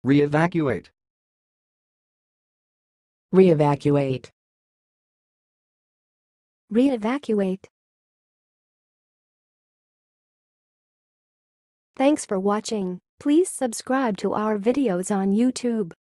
Reevacuate. Reevacuate. Reevacuate. Thanks for watching. Please subscribe to our videos on YouTube.